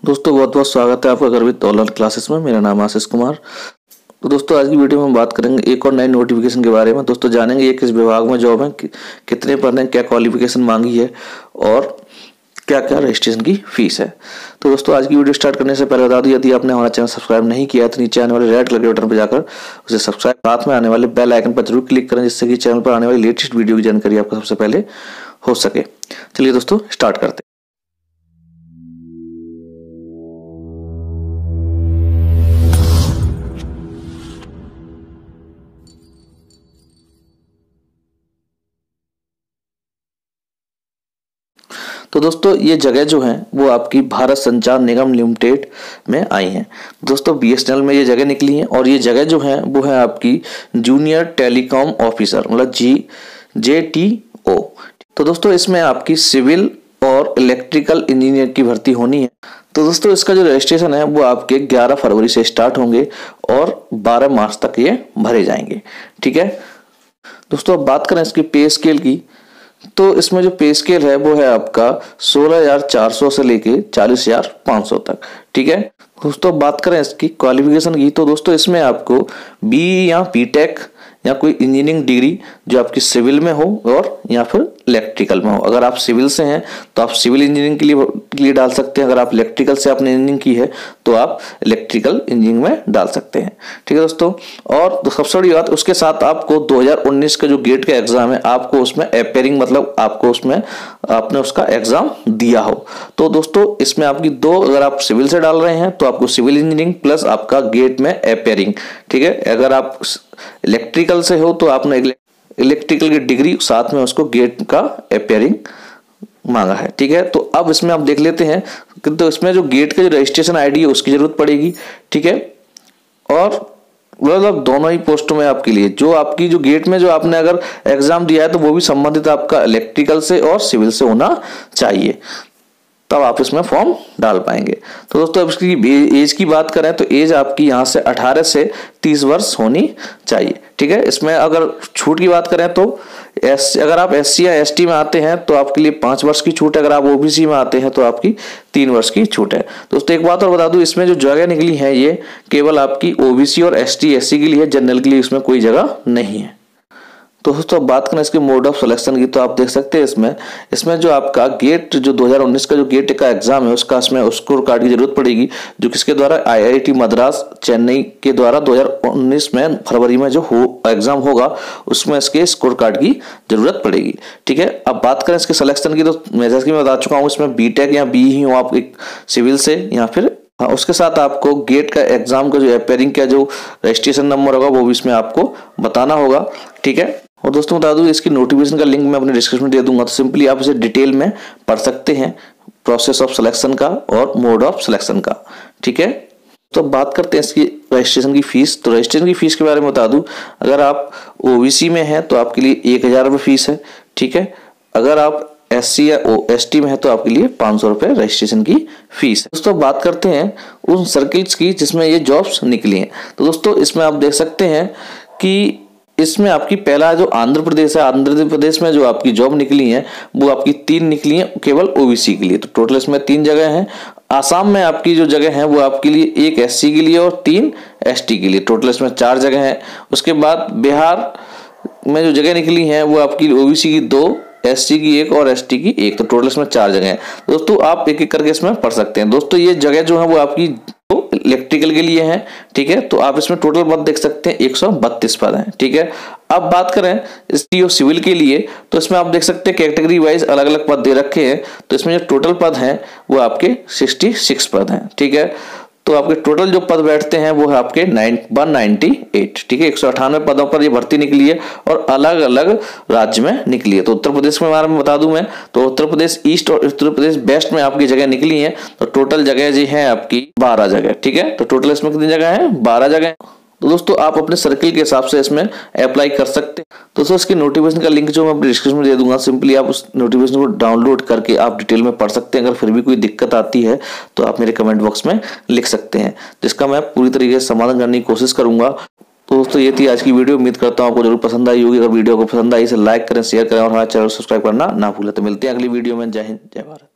दोस्तों बहुत बहुत स्वागत है आपका गर्वित ऑनलाइन क्लासेस में। मेरा नाम आशीष कुमार। तो दोस्तों आज की वीडियो में हम बात करेंगे एक और नई नोटिफिकेशन के बारे में। दोस्तों जानेंगे ये किस विभाग में जॉब है, कितने पद हैं, क्या क्वालिफिकेशन मांगी है और क्या क्या रजिस्ट्रेशन की फीस है। तो दोस्तों आज की वीडियो स्टार्ट करने से पहले बता दूं, यदि आपने हमारा चैनल सब्सक्राइब नहीं किया तो नीचे आने वाले रेड कलर के बटन पर जाकर उसे सब्सक्राइब, साथ में आने वाले बेल आइकन पर जरूर क्लिक करें, जिससे कि चैनल पर आने वाली लेटेस्ट वीडियो की जानकारी आपको सबसे पहले हो सके। चलिए दोस्तों स्टार्ट करते हैं। तो दोस्तों ये जगह जो है वो आपकी भारत संचार निगम लिमिटेड में आई हैं। दोस्तों बीएसएनएल में ये जगह निकली है और ये जगह जो है वो है आपकी जूनियर टेलीकॉम ऑफिसर मतलब JTO। तो दोस्तों इसमें आपकी सिविल और इलेक्ट्रिकल इंजीनियर की भर्ती होनी है। तो दोस्तों इसका जो रजिस्ट्रेशन है वो आपके 11 फरवरी से स्टार्ट होंगे और 12 मार्च तक ये भरे जाएंगे। ठीक है दोस्तों, अब बात करें इसकी पे स्केल की, तो इसमें जो पे स्केल है वो है आपका 16,400 से लेके 40,500 तक। ठीक है दोस्तों, बात करें इसकी क्वालिफिकेशन की, तो दोस्तों इसमें आपको BE या BTech या कोई इंजीनियरिंग डिग्री जो आपकी सिविल में हो और या फिर इलेक्ट्रिकल में हो। अगर आप सिविल से हैं तो आप सिविल इंजीनियरिंग के लिए डाल सकते हैं। अगर आप इलेक्ट्रिकल से आपने इंजीनियरिंग की है तो आप इलेक्ट्रिकल इंजीनियरिंग में डाल सकते हैं। ठीक है दोस्तों, और सबसे बड़ी बात उसके साथ आपको 2019 का जो गेट का एग्जाम है आपको उसमें अपेयरिंग मतलब आपको उसमें आपने उसका एग्जाम दिया हो। तो दोस्तों इसमें आपकी दो, अगर आप सिविल से डाल रहे हैं तो आपको सिविल इंजीनियरिंग प्लस आपका गेट में अपेयरिंग। ठीक है, अगर आप इलेक्ट्रिकल से हो तो आपने इलेक्ट्रिकल की डिग्री साथ में उसको गेट का अपेयरिंग मांगा है। ठीक है, तो अब इसमें आप देख लेते हैं, तो इसमें जो गेट का जो रजिस्ट्रेशन आईडी है उसकी जरूरत पड़ेगी। ठीक है, और मतलब दोनों ही पोस्टों में आपके लिए जो आपकी जो गेट में जो आपने अगर एग्जाम दिया है तो वो भी संबंधित आपका इलेक्ट्रिकल से और सिविल से होना चाहिए, तब आप इसमें फॉर्म डाल पाएंगे। तो दोस्तों अब इसकी एज की बात करें तो एज आपकी यहाँ से 18 से 30 वर्ष होनी चाहिए। ठीक है, इसमें अगर छूट की बात करें तो अगर आप SC या ST में आते हैं तो आपके लिए 5 वर्ष की छूट है। अगर आप OBC में आते हैं तो आपकी 3 वर्ष की छूट है। दोस्तों एक बात और बता दूं, इसमें जो जगह निकली है ये केवल आपकी OBC और ST SC के लिए, जनरल के लिए इसमें कोई जगह नहीं है। तो दोस्तों बात करें इसके मोड ऑफ सिलेक्शन की, तो आप देख सकते हैं इसमें जो आपका गेट जो 2019 का जो गेट का एग्जाम है उसका इसमें स्कोर कार्ड की जरूरत पड़ेगी, जो किसके द्वारा IIT मद्रास चेन्नई के द्वारा 2019 में फरवरी में जो एग्जाम होगा उसमें इसके स्कोर कार्ड की जरूरत पड़ेगी। ठीक है, अब बात करें इसके सिलेक्शन की, तो मैं जैसे कि मैं बता चुका हूँ इसमें BTech या BE हो आप एक सिविल से या फिर उसके साथ आपको गेट का एग्जाम का जो अपेयरिंग का जो रजिस्ट्रेशन नंबर होगा वो भी इसमें आपको बताना होगा। ठीक है, और दोस्तों बता दूं इसकी नोटिफिकेशन का लिंक मैं अपने डिस्क्रिप्शन में दे दूंगा, तो सिंपली आप इसे डिटेल में पढ़ सकते हैं, प्रोसेस ऑफ सिलेक्शन का और मोड ऑफ सिलेक्शन का। ठीक है, तो बात करते हैं इसकी रजिस्ट्रेशन की फीस। तो रजिस्ट्रेशन की फीस के बारे में बता दूं, अगर आप OBC में हैं तो आपके लिए 1,000 रुपये फीस है। ठीक है, अगर आप SC या ST में है तो आपके लिए 500 रुपये रजिस्ट्रेशन की फीस है। दोस्तों बात करते हैं उन सर्किल्स की जिसमें ये जॉब्स निकली हैं। तो दोस्तों इसमें आप देख सकते हैं कि इसमें आपकी पहला जो आंध्र प्रदेश है, आंध्र प्रदेश में जो आपकी जॉब निकली है वो आपकी 3 निकली है केवल OBC के लिए। तो टोटल इसमें 3 जगह हैं। आसाम में आपकी जो जगह है वो आपके लिए 1 SC के लिए और 3 ST के लिए, टोटल इसमें 4 जगह हैं। उसके बाद बिहार में जो जगह निकली है वो आपकी OBC की 2, SC की 1 और ST की 1, तो टोटल इसमें 4 जगह हैं। दोस्तों आप एक एक करके इसमें पढ़ सकते हैं। दोस्तों ये जगह जो है वो आपकी इलेक्ट्रिकल के लिए है। ठीक है, तो आप इसमें टोटल पद देख सकते हैं 132 पद हैं। ठीक है, अब बात करें ST सिविल के लिए, तो इसमें आप देख सकते हैं कैटेगरी वाइज अलग अलग पद दे रखे हैं। तो इसमें जो टोटल पद हैं वो आपके 66 पद हैं। ठीक है, तो आपके टोटल जो पद बैठते हैं वो है आपके 198। ठीक है, 198 पदों पर ये भर्ती निकली है और अलग अलग राज्य में निकली है। तो उत्तर प्रदेश के बारे में बता दूं मैं, तो उत्तर प्रदेश ईस्ट और उत्तर प्रदेश वेस्ट में आपकी जगह निकली है। तो टोटल जगह जी है आपकी 12 जगह। ठीक है, तो टोटल इसमें कितनी जगह है? 12 जगह। तो दोस्तों आप अपने सर्किल के हिसाब से इसमें अप्लाई कर सकते हैं। दोस्तों इसकी नोटिफिकेशन का लिंक जो मैं अपने डिस्क्रिप्शन में दे दूंगा, सिंपली आप उस नोटिफिकेशन को डाउनलोड करके आप डिटेल में पढ़ सकते हैं। अगर फिर भी कोई दिक्कत आती है तो आप मेरे कमेंट बॉक्स में लिख सकते हैं, जिसका मैं पूरी तरीके से समाधान करने की कोशिश करूंगा। तो दोस्तों ये थी आज की वीडियो, उम्मीद करता हूँ आपको जरूर पसंद आई होगी। अगर वीडियो को पसंद आई इसे लाइक करें, शेयर करें और हमारे चैनल को सब्सक्राइब करना ना भूलें। तो मिलते हैं अगली वीडियो में। जय हिंद, जय भारत।